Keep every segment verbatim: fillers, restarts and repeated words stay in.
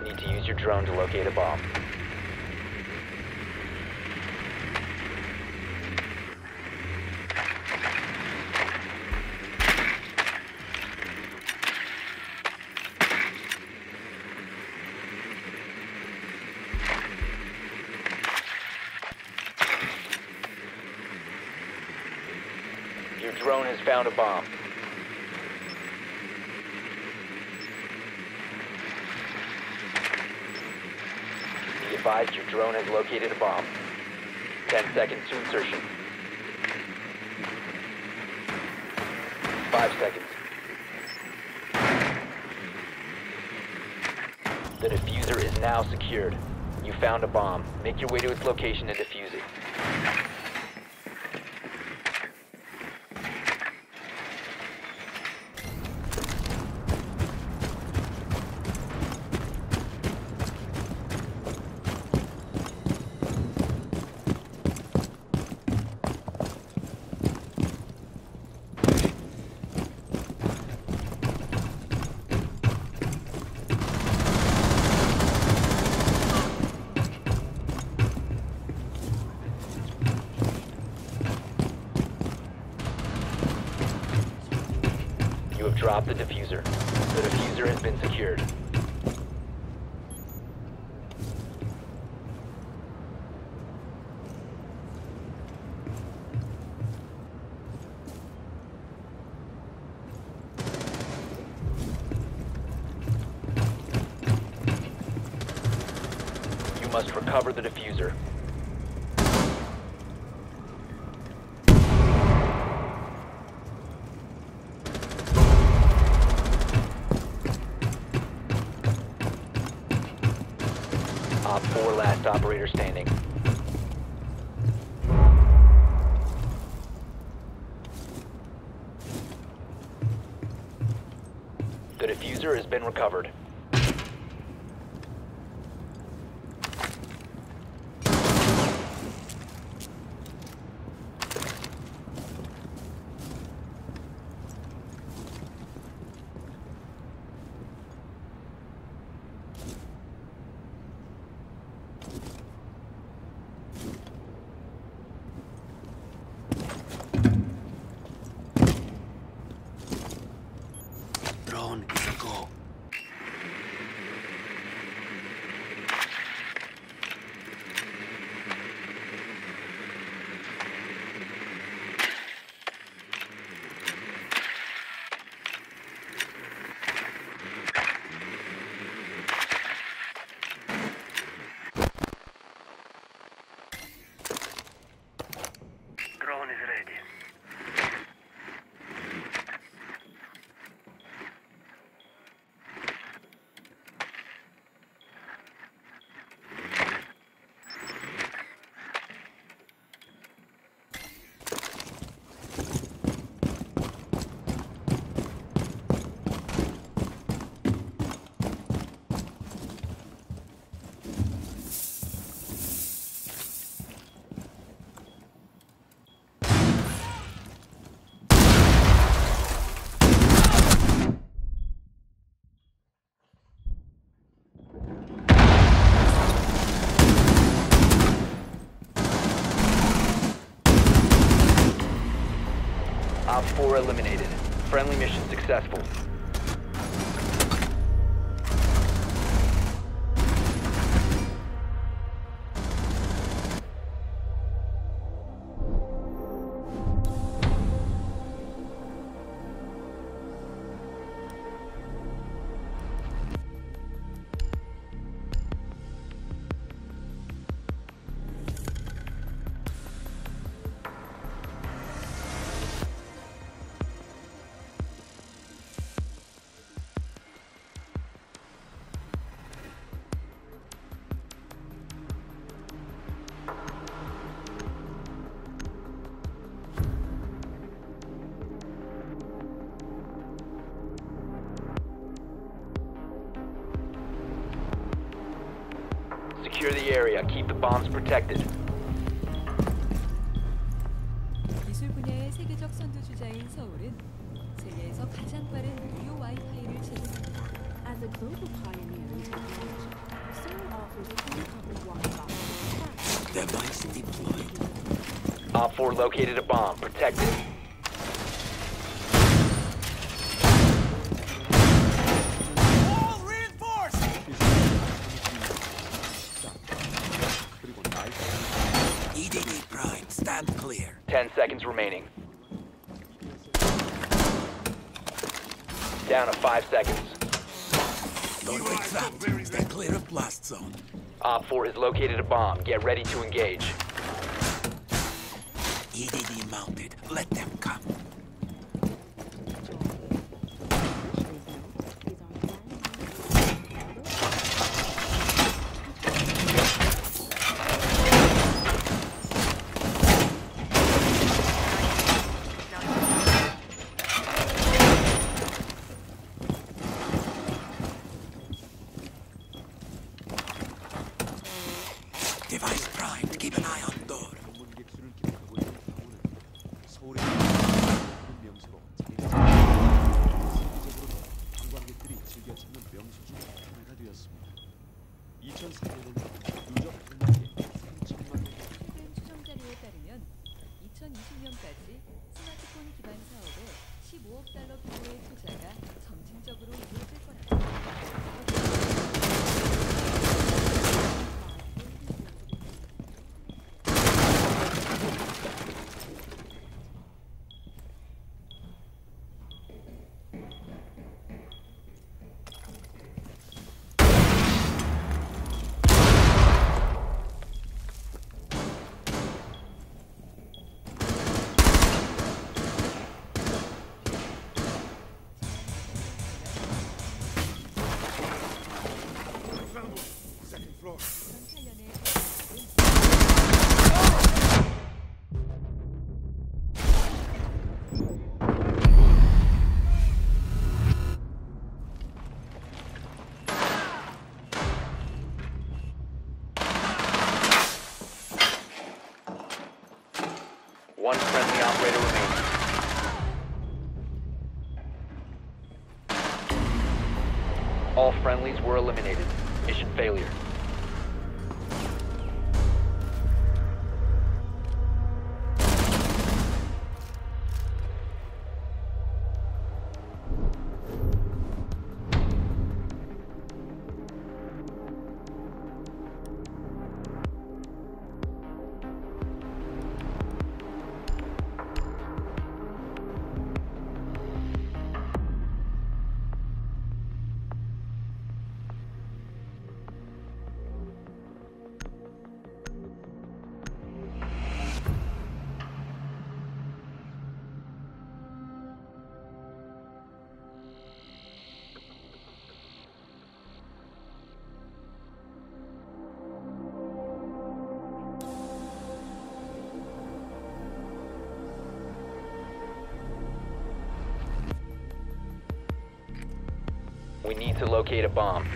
Need to use your drone to locate a bomb. Your drone has found a bomb. Be advised your drone has located a bomb. Ten seconds to insertion. Five seconds. The diffuser is now secured. You found a bomb. Make your way to its location and defuse it. You have dropped the diffuser. The diffuser has been secured. You must recover the diffuser. Op four, last operator standing. The diffuser has been recovered. Drone is a go. Drone is ready. Op four eliminated. Friendly mission successful. Secure the area. Keep the bombs protected. 기술 분야의 세계적 선두주자인 서울은 세계에서 가장 빠른 무료 와이파이를 제공합니다. As a global pioneer in technology, Seoul offers a full covered water box. Device deployed. Op four located a bomb. Protect it. E D D Prime, stand clear. Ten seconds remaining. Down to five seconds. Don't get trapped. Stand clear of blast zone. Op four has located a bomb. Get ready to engage. E D D mounted. Let them come. Device primed. Keep an eye on door. 방문 객수를 기록하고 있는 강호는 서울의 다른 명소로 자리했습니다. 세계적으로 관광객들이 즐겨 찾는 명소 중 하나가 되었습니다. 이천사 년에는 누적 관광객 삼천만 명. 최근 추정 자료에 따르면 이천이십 년까지 스마트폰 기반 사업에 십오억 달러 규모의 투자가 점진적으로 이루어질 거라고 이천팔 년에 One friendly operator remaining. All friendlies were eliminated. Mission failure. We need to locate a bomb.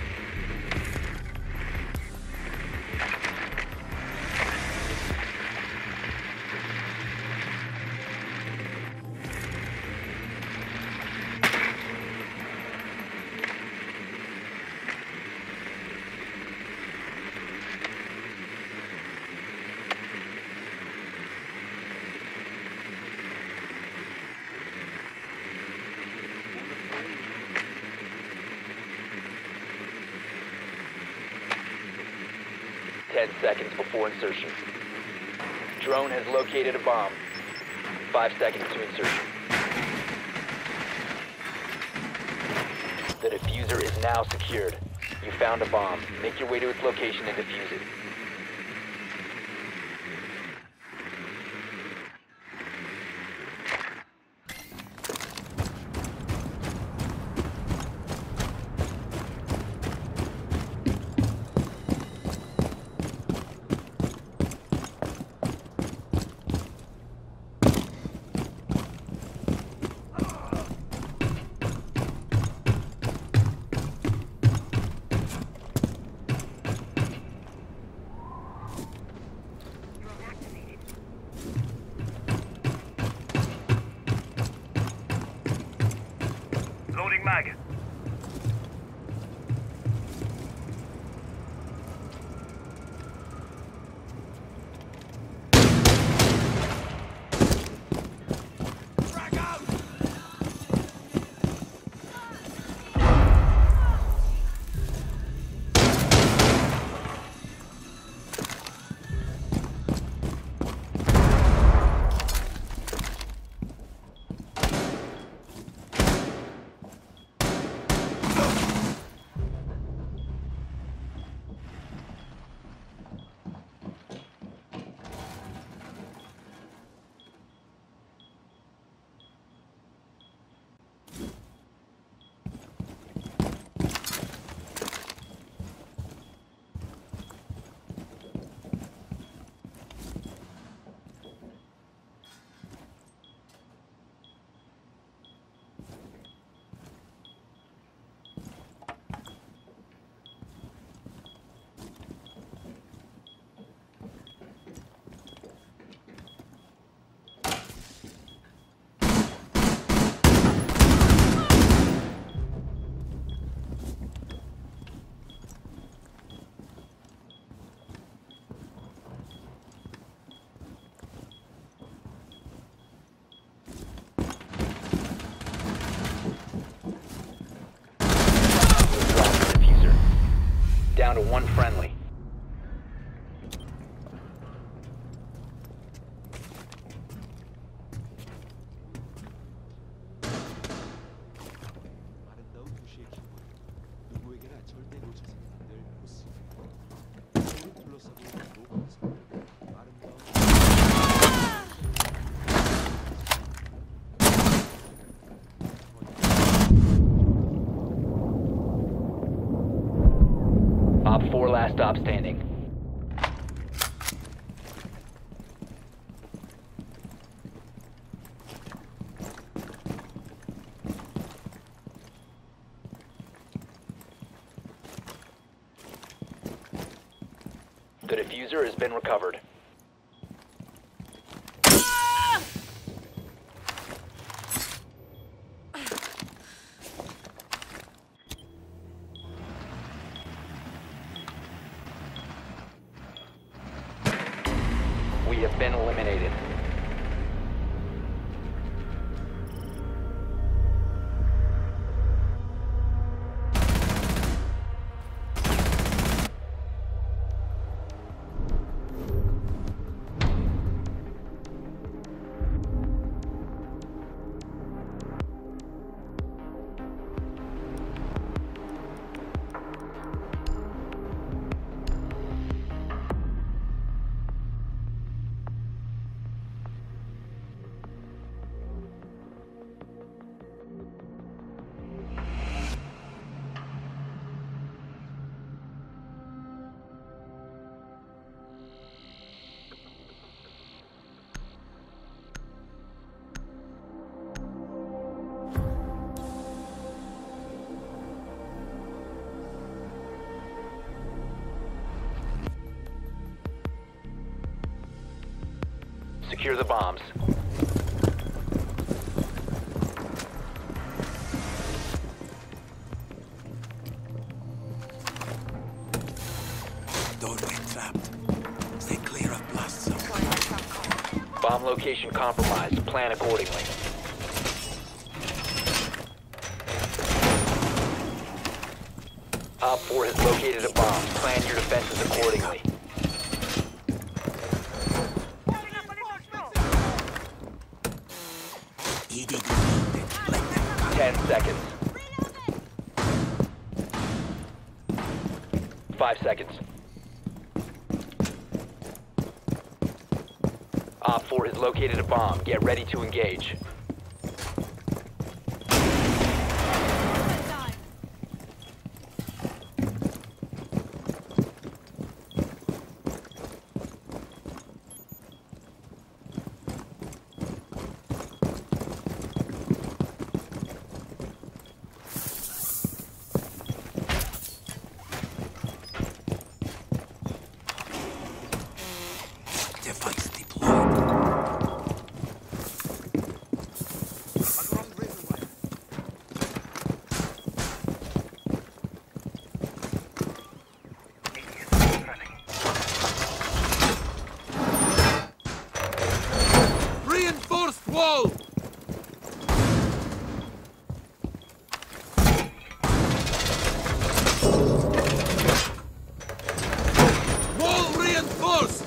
Ten seconds before insertion. Drone has located a bomb. Five seconds to insertion. The diffuser is now secured. You found a bomb. Make your way to its location and defuse it. Loading mag. Op four last stop standing. The diffuser has been recovered. We have been eliminated. Secure the bombs. Doorway trapped. Stay clear of blast zone. Bomb location compromised. Plan accordingly. Op four has located a bomb. Plan your defenses accordingly. Ten seconds. Five seconds. Op four has located a bomb. Get ready to engage. Device deployed. Reinforced wall! Wall reinforced!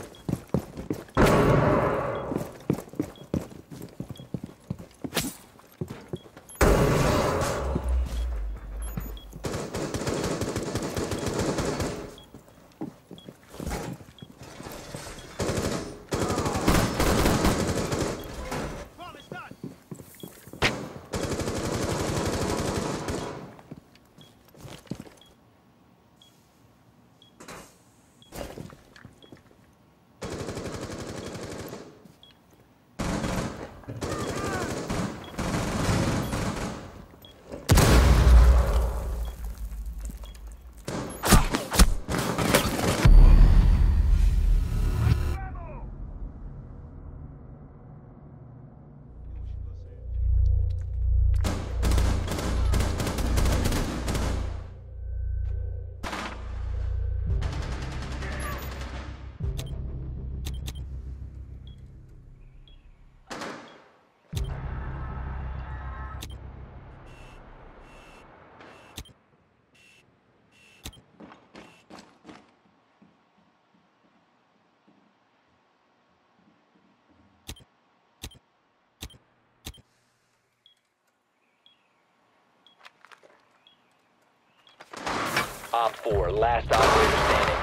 Op four, last operator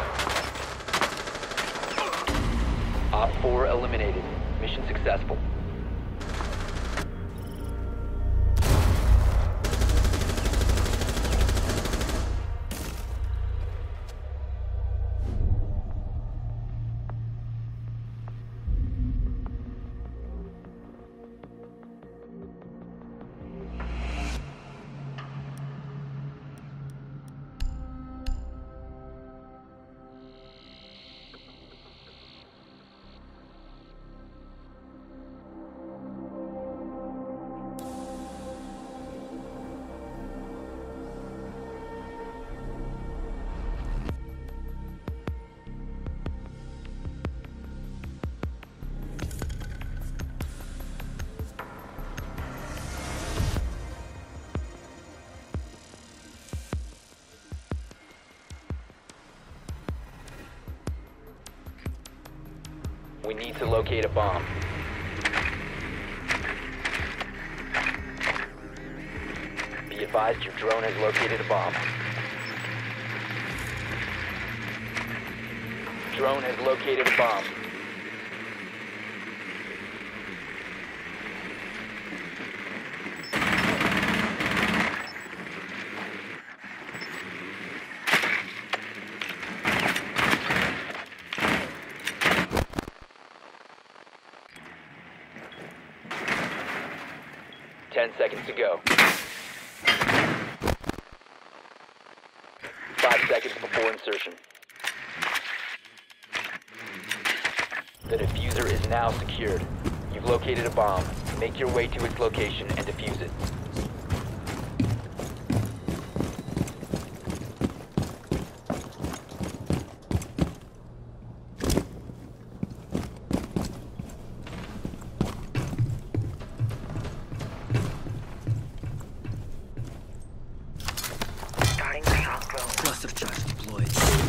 standing. Op four eliminated. Mission successful. We need to locate a bomb. Be advised your drone has located a bomb. Drone has located a bomb. Ten seconds to go. Five seconds before insertion. The diffuser is now secured. You've located a bomb. Make your way to its location and defuse it. Cluster charge deployed.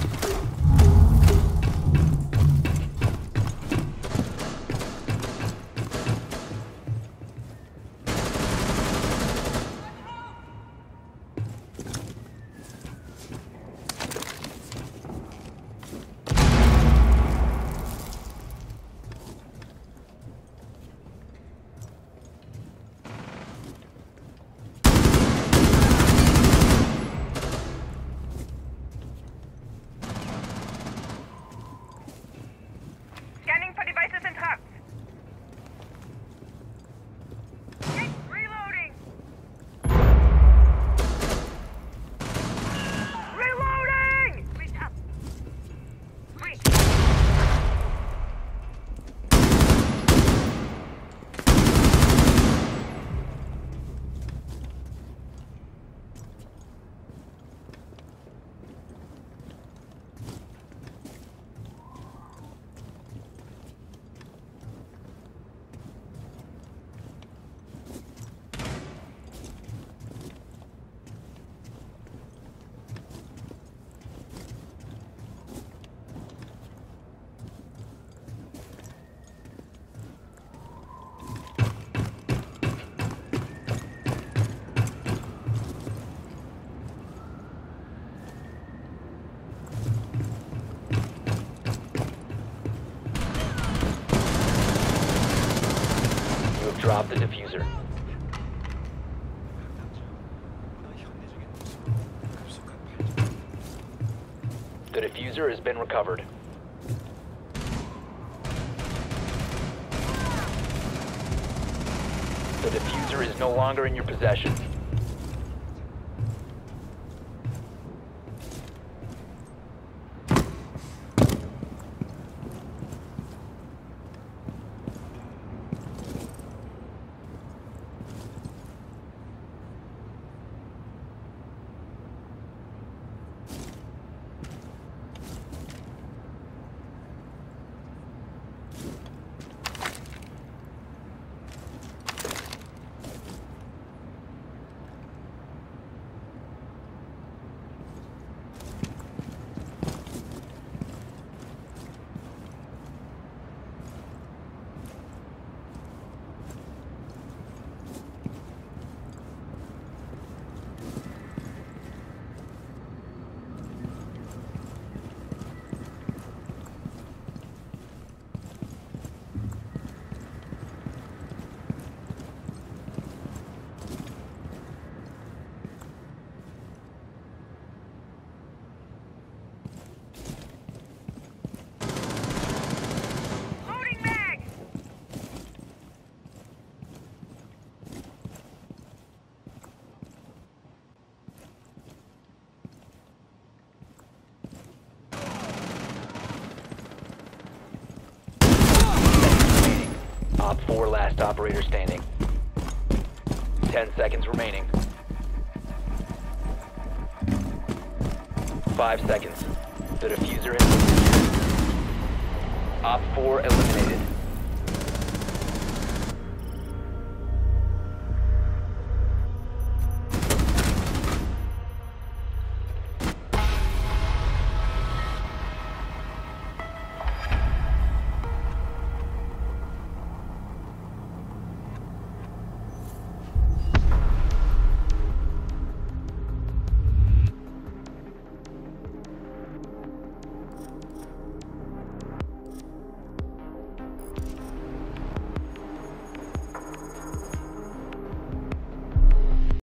Scanning for devices and hubs. Hey, reloading! Reloading! Reach up. Reach. You have dropped the diffuser. The diffuser has been recovered. The diffuser is no longer in your possession. Loading mag! Op four last operator standing. Ten seconds remaining. Five seconds. The diffuser is... Op four eliminated.